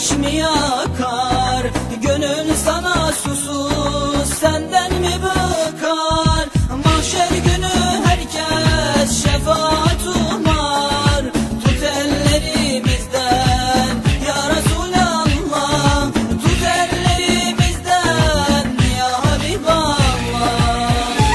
ateş mi yakar? Gönül sana susuz, senden mi bıkar? Mahşer günü herkes şefaat umar. Tut ellerimizden ya Resulallah, tut ellerimizden ya Habiballah.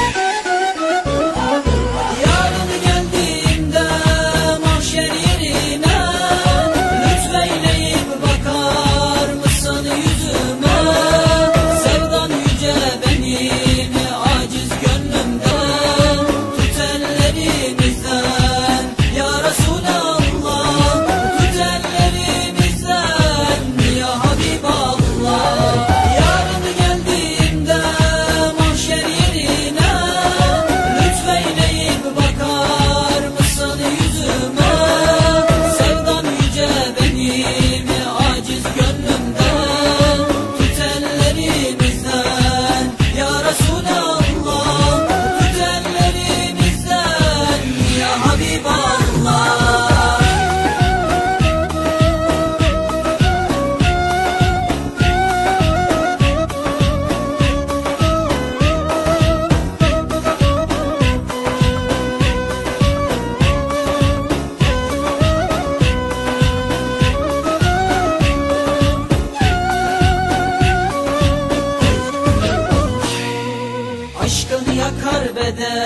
Yarın geldiğinde mahşer yerine lütfeyleyip bakar mısın yüzüme? Sevdan yüce benim aciz gönlümden, tut ellerimizden ya Resulallah, tut ellerimizden ya Habiballah. Yarın geldiğinde mahşer yerine lütfeyleyip bakar mısın yüzüme? Sevdan yüce benim aciz gönlümden, tut ellerimizden ya Resulallah, tut ellerimizden ya Habiballah. Aşkın yakar beden